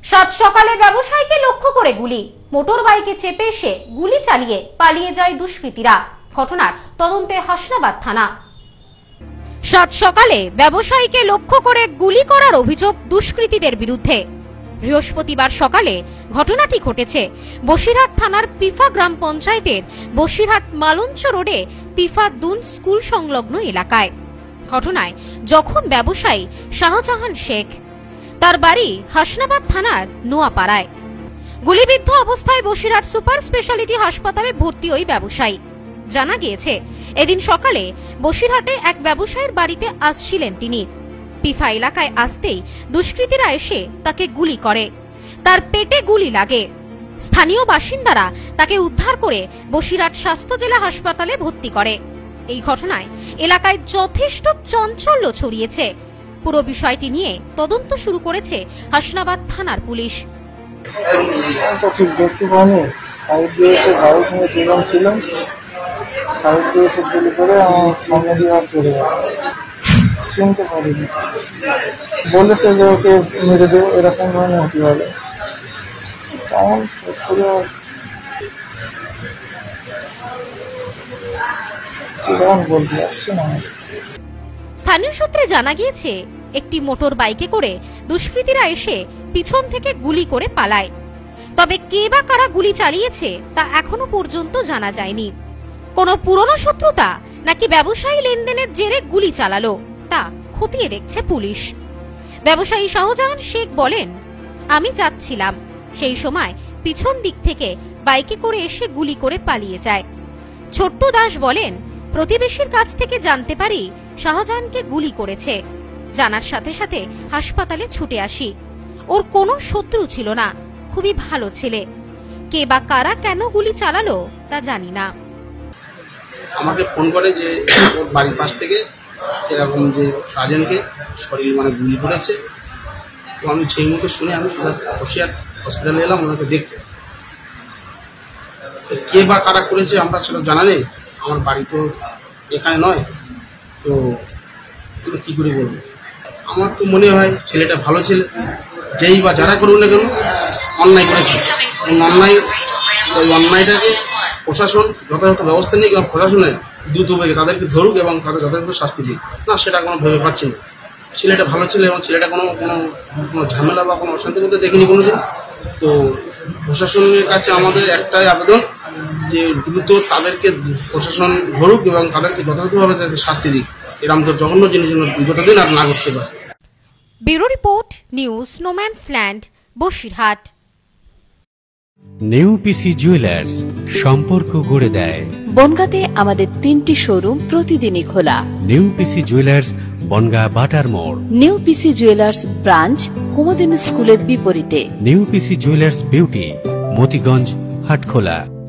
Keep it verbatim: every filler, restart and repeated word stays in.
সাত সকালে ব্যবসায়ীকে লক্ষ্য করে গুলি, মোটর বাইকে চেপে এসে গুলি চালিয়ে পালিয়ে যায় দুষ্কৃতীরা। ঘটনার তদন্তে হাসনাবাদ থানা। সাত সকালে ব্যবসায়ীকে লক্ষ্য করে গুলি করার অভিযোগ দুষ্কৃতীদের বিরুদ্ধে। বৃহস্পতিবার সকালে ঘটনাটি ঘটেছে বসিরহাট থানার পিফা গ্রাম পঞ্চায়েতের বসিরহাট মালঞ্চ রোডে পিফা দুন স্কুল সংলগ্ন এলাকায়। ঘটনায় জখম ব্যবসায়ী শাহজাহান শেখ, তার বাড়ি হাসনাবাদ থানার নোয়াপাড়ায়। গুলিবিদ্ধ অবস্থায় বসিরহাট সুপার স্পেশালিটি হাসপাতালে ভর্তি ওই ব্যবসায়ী। জানা গিয়েছে এদিন সকালে বসিরহাটে এক ব্যবসায়ীর বাড়িতে আসছিলেন তিনি। পিফা এলাকায় আসতেই দুষ্কৃতীরা এসে তাকে গুলি করে, তার পেটে গুলি লাগে। স্থানীয় বাসিন্দারা তাকে উদ্ধার করে বসিরহাট স্বাস্থ্য জেলা হাসপাতালে ভর্তি করে। এই ঘটনায় এলাকায় যথেষ্ট চাঞ্চল্য ছড়িয়েছে। পুরো বিষয়টি নিয়ে তদন্ত শুরু করেছে হাসনাবাদ থানার পুলিশ। চিনতে পারিনি, বলেছে যে ওকে মেরে দেবো, এরকম ধরনের হতে পারে। কেমন কেমন বলতে পারছি না। স্থানীয় সূত্রে জানা গিয়েছে একটি মোটর বাইকে করে দুষ্কৃতীরা এসে পিছন থেকে গুলি করে পালায়। তবে কে বা কারা গুলি চালিয়েছে তা এখনো পর্যন্ত জানা যায়নি। কোনো পুরনো শত্রুতা নাকি ব্যবসায়ী লেনদেনের জেরে গুলি চালালো তা খতিয়ে দেখছে পুলিশ। ব্যবসায়ী শাহজাহান শেখ বলেন, আমি যাচ্ছিলাম, সেই সময় পিছন দিক থেকে বাইকে করে এসে গুলি করে পালিয়ে যায়। ছোট্ট দাস বলেন, প্রতিবেশীর কাছ থেকে জানতে পারি শাহজাহানকে গুলি করেছে। জানার সাথে সাথে হাসপাতালে ছুটে আসি। ওর কোনো শত্রু ছিল না, খুবই ভালো ছেলে। কে বা কারা কেন গুলি চালালো তা জানি না। আমাকে ফোন করে যে ওর বাড়ির পাশ থেকে এরকম যে শাহজাহানকে শরীর মানে গুলি করেছে। তো আমি সেই মতো শুনে আমি বসিরহাট হসপিটালে এলাম ওনাকে দেখতে। কে বা কারা করেছে আমরা সেটা জানা নেই, আমার বাড়ি তো এখানে নয়, তো আমি কী করে বলবো। আমার তো মনে হয় ছেলেটা ভালো ছেলে, যেই বা যারা করুন না কেন অন্যায় করেছে। অন্যায় ওই অন্যায়টাকে প্রশাসন যথাযথ ব্যবস্থা নিয়ে এবং প্রশাসনের দ্রুত বেগে তাদেরকে ধরুক এবং তাদের যথাযথ শাস্তি দিক। না সেটা কোনো ভেবে পাচ্ছি না। ছেলেটা ভালো ছেলে এবং ছেলেটা কোনো কোনো কোনো ঝামেলা বা কোনো অশান্তির মধ্যে দেখিনি কোনোদিন। তো প্রশাসনের কাছে আমাদের একটাই আবেদন যে দ্রুত তাদেরকে প্রশাসন ধরুক এবং তাদেরকে যথাযথভাবে শাস্তি দিক। এরকম তো জঘন্য জিনিস বিগত দিন আর না করতে পারে। Bureau report, news no man's land, Basirhat. New PC jewellers, সম্পর্ক গড়ে দেয়। বনগাঁতে আমাদের তিনটি শোরুম প্রতিদিনই খোলা। নিউ পিসি জুয়েলার্স, বনগাঁ বাটার মোড়। New PC jewellers branch Kumudini স্কুলের বিপরীতে। New PC jewellers beauty, Matiganj, Hatkhola.